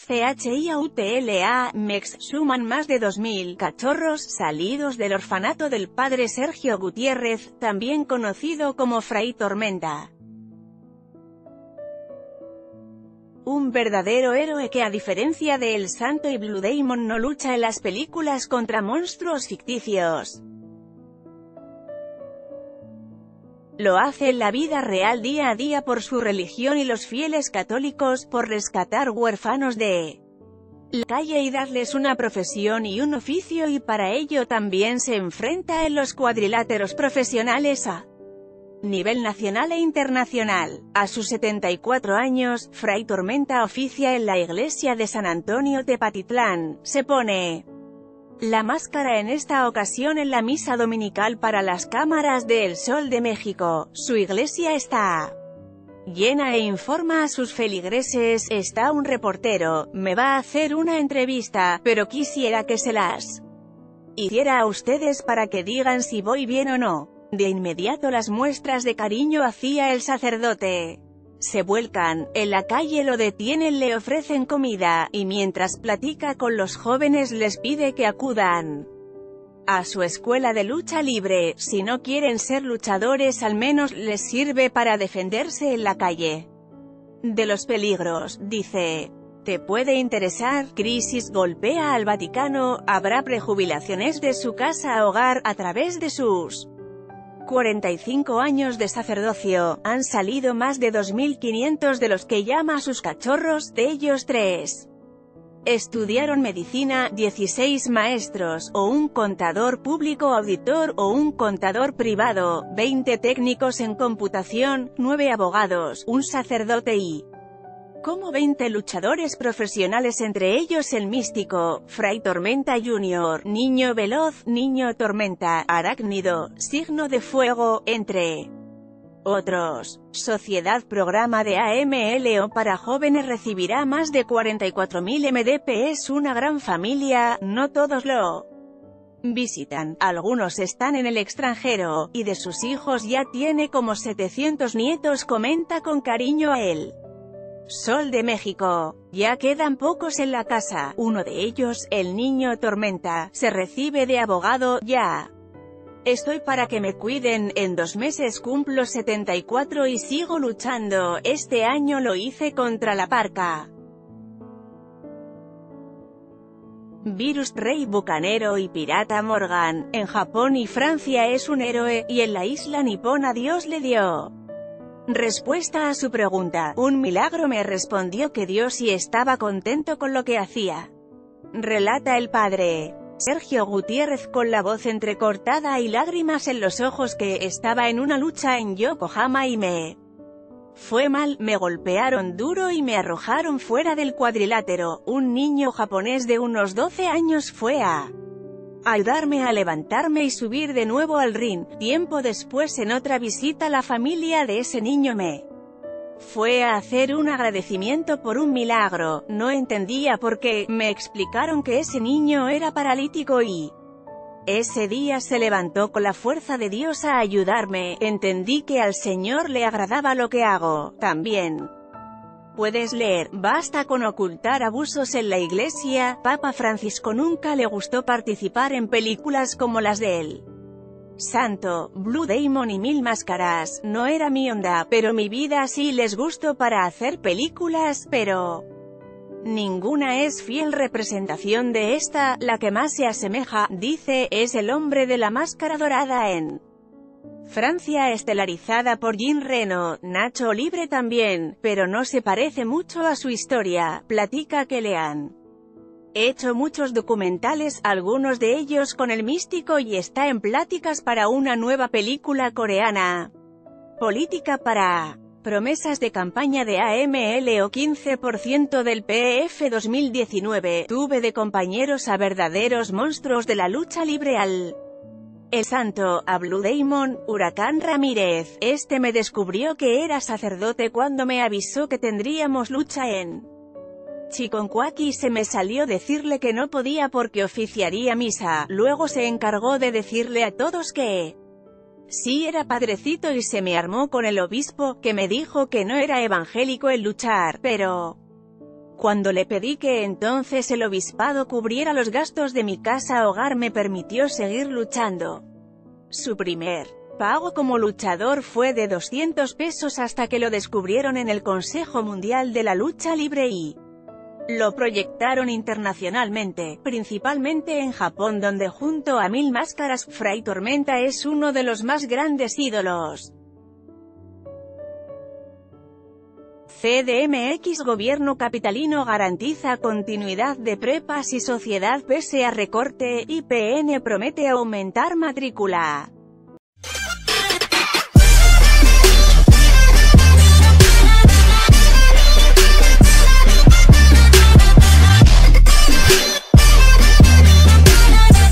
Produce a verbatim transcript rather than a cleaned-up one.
CHIAUTLA, MEX, suman más de dos mil cachorros salidos del orfanato del padre Sergio Gutiérrez, también conocido como Fray Tormenta. Un verdadero héroe que, a diferencia de El Santo y Blue Demon, no lucha en las películas contra monstruos ficticios. Lo hace en la vida real día a día por su religión y los fieles católicos, por rescatar huérfanos de la calle y darles una profesión y un oficio, y para ello también se enfrenta en los cuadriláteros profesionales a nivel nacional e internacional. A sus setenta y cuatro años, Fray Tormenta oficia en la iglesia de San Antonio Tepatitlán. Se pone la máscara en esta ocasión en la misa dominical para las cámaras de El Sol de México. Su iglesia está llena e informa a sus feligreses. Está un reportero, me va a hacer una entrevista, pero quisiera que se las hiciera a ustedes para que digan si voy bien o no. De inmediato las muestras de cariño hacia el sacerdote se vuelcan. En la calle lo detienen, le ofrecen comida, y mientras platica con los jóvenes les pide que acudan a su escuela de lucha libre. Si no quieren ser luchadores, al menos les sirve para defenderse en la calle de los peligros, dice. ¿Te puede interesar? Crisis golpea al Vaticano. Habrá prejubilaciones de su casa hogar. A través de sus cuarenta y cinco años de sacerdocio, han salido más de dos mil quinientos de los que llama sus cachorros. De ellos tres estudiaron medicina, dieciséis maestros, o un contador público auditor, o un contador privado, veinte técnicos en computación, nueve abogados, un sacerdote y como veinte luchadores profesionales, entre ellos el místico Fray Tormenta junior, Niño Veloz, Niño Tormenta, Arácnido, Signo de Fuego, entre otros. Sociedad Programa de A M L O para jóvenes recibirá más de cuarenta y cuatro mil M D P. Es una gran familia, no todos lo visitan, algunos están en el extranjero, y de sus hijos ya tiene como setecientos nietos. Comenta con cariño a él. Sol de México. Ya quedan pocos en la casa. Uno de ellos, el Niño Tormenta, se recibe de abogado. Ya estoy para que me cuiden. En dos meses cumplo setenta y cuatro y sigo luchando. Este año lo hice contra la parca virus. Rey bucanero y pirata Morgan, en Japón y Francia es un héroe, y en la isla nipona Dios le dio respuesta a su pregunta. Un milagro me respondió que Dios sí estaba contento con lo que hacía. Relata el padre Sergio Gutiérrez con la voz entrecortada y lágrimas en los ojos, que estaba en una lucha en Yokohama y me fue mal, me golpearon duro y me arrojaron fuera del cuadrilátero. Un niño japonés de unos doce años fue a ayudarme a levantarme y subir de nuevo al ring. Tiempo después, en otra visita, la familia de ese niño me fue a hacer un agradecimiento por un milagro. No entendía por qué. Me explicaron que ese niño era paralítico y ese día se levantó con la fuerza de Dios a ayudarme. Entendí que al Señor le agradaba lo que hago. También puedes leer, basta con ocultar abusos en la iglesia. Papa Francisco nunca le gustó participar en películas como las de El Santo, Blue Demon y Mil Máscaras. No era mi onda, pero mi vida sí les gustó para hacer películas, pero ninguna es fiel representación de esta. La que más se asemeja, dice, es El Hombre de la Máscara Dorada en Francia, estelarizada por Jean Reno. Nacho Libre también, pero no se parece mucho a su historia. Platica que le han hecho muchos documentales, algunos de ellos con el místico, y está en pláticas para una nueva película coreana. Política para promesas de campaña de A M L O. quince por ciento del P E F dos mil diecinueve. Tuve de compañeros a verdaderos monstruos de la lucha libre, al El Santo, a Blue Demon. Huracán Ramírez, este me descubrió que era sacerdote cuando me avisó que tendríamos lucha en Chiconcuac y se me salió decirle que no podía porque oficiaría misa. Luego se encargó de decirle a todos que sí era padrecito y se me armó con el obispo, que me dijo que no era evangélico el luchar, pero Cuando le pedí que entonces el obispado cubriera los gastos de mi casa hogar me permitió seguir luchando. Su primer pago como luchador fue de doscientos pesos hasta que lo descubrieron en el Consejo Mundial de la Lucha Libre y lo proyectaron internacionalmente, principalmente en Japón donde junto a Mil Máscaras, Fray Tormenta es uno de los más grandes ídolos. C D M X Gobierno capitalino garantiza continuidad de prepas y sociedad pese a recorte, I P N promete aumentar matrícula.